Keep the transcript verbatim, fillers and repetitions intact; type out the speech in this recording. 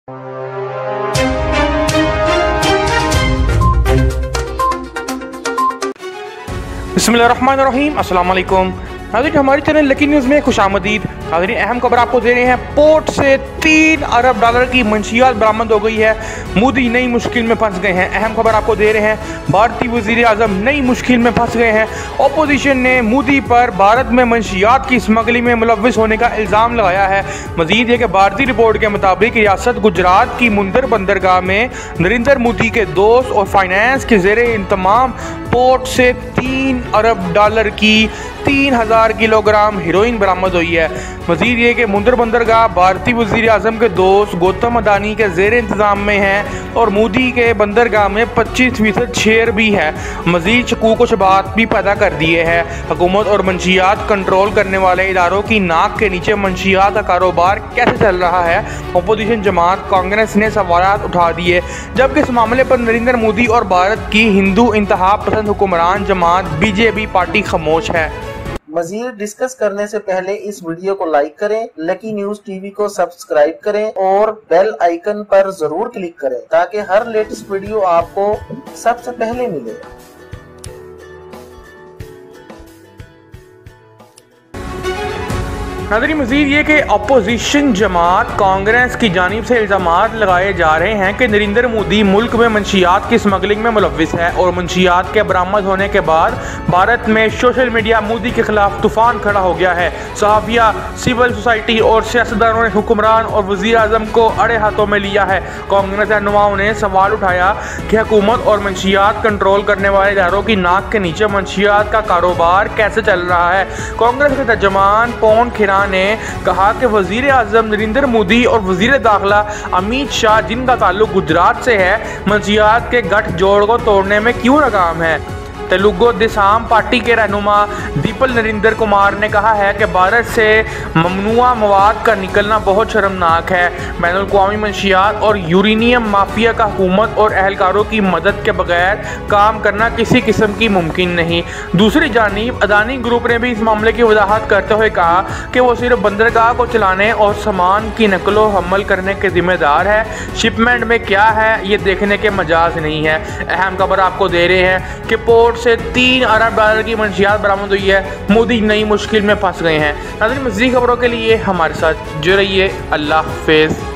बिस्मिल्लाहिर्रहमानिर्रहीम, अस्सलाम वालेकुम। नाज़रीन, हमारी चैनल लकी न्यूज़ में खुशामदीद। नाज़रीन, अहम खबर आपको दे रहे हैं। पोर्ट से तीन अरब डॉलर की मंशियात बरामद हो गई है। मोदी नई मुश्किल में फंस गए हैं। अहम खबर आपको दे रहे हैं। भारतीय वज़ीर आज़म नई मुश्किल में फंस गए हैं। अपोजिशन ने मोदी पर भारत में मंशियात की स्मगलिंग में मुलव्विस होने का इल्ज़ाम लगाया है। मजीद ये कि भारतीय रिपोर्ट के मुताबिक रियासत गुजरात की मुंदर बंदरगाह में नरेंद्र मोदी के दोस्त और फाइनेंस के ज़ेरे इंतमाम पोर्ट से तीन अरब डॉलर की तीन हजार किलोग्राम हीरोइन बरामद हुई है। मजीद ये कि मुंदर बंदरगाह भारतीय वज़ीर आज़म के दोस्त गौतम अडानी के ज़ेर इंतज़ाम में है और मोदी के बंदरगाह में पच्चीस फीसद शेयर भी है। मजीद शकूक व शुबहात भी पैदा कर दिए हैं। हुकूमत और मंशियात कंट्रोल करने वाले इदारों की नाक के नीचे मंशियात का कारोबार कैसे चल रहा है। अपोजिशन जमात कांग्रेस ने सवाल उठा दिए, जबकि इस मामले पर नरेंद्र मोदी और भारत की हिंदू इंतहा पसंद हुक्मरान जमात बीजेपी पार्टी खामोश है। मज़ीद डिस्कस करने से पहले इस वीडियो को लाइक करें, लकी न्यूज़ टीवी को सब्सक्राइब करें और बेल आइकन पर जरूर क्लिक करें ताकि हर लेटेस्ट वीडियो आपको सबसे पहले मिले। नाज़रीन, मज़ीद ये कि अपोजिशन जमात कांग्रेस की जानिब से इल्ज़ामात लगाए जा रहे हैं कि नरेंद्र मोदी मुल्क में मंशियात की स्मगलिंग में मुलव्विस है और मंशियात के बरामद होने के बाद भारत में सोशल मीडिया मोदी के खिलाफ तूफान खड़ा हो गया है। सहाफ़िया, सिविल सोसाइटी और सियासतदानों ने हुक्मरान और वज़ीर आज़म को अड़े हाथों में लिया है। कांग्रेस रहनुमाओं ने सवाल उठाया कि हुकूमत और मंशियात कंट्रोल करने वाले इदारों की नाक के नीचे मंशियात का कारोबार कैसे चल रहा है। कांग्रेस के तर्जुमान पवन खेरा ने कहा कि वजीर आजम नरेंद्र मोदी और वजीर दाखिला अमित शाह, जिनका ताल्लुक गुजरात से है, मंशियात के गठजोड़ को तोड़ने में क्यों नाकाम है। तेलुगु देशम पार्टी के रहनुमा दीपल नरेंद्र कुमार ने कहा है कि भारत से ममनुआ मवाद का निकलना बहुत शर्मनाक है। बैनुल-अक़वामी मंशियात और यूरेनियम माफिया का हुकूमत और अहलकारों की मदद के बगैर काम करना किसी किस्म की मुमकिन नहीं। दूसरी जानिब अडानी ग्रुप ने भी इस मामले की वजाहत करते हुए कहा कि वो सिर्फ बंदरगाह को चलाने और सामान की नकलो हमल करने के जिम्मेदार है। शिपमेंट में क्या है ये देखने के मजाज नहीं है। अहम खबर आपको दे रहे हैं कि पोर्ट से तीन अरब डॉलर की मंशियात बरामद हुई है। मोदी नई मुश्किल में फंस गए हैं। नाज़रीन, मज़ीद खबरों के लिए हमारे साथ जुड़े रहिए। अल्लाह हाफ़िज़।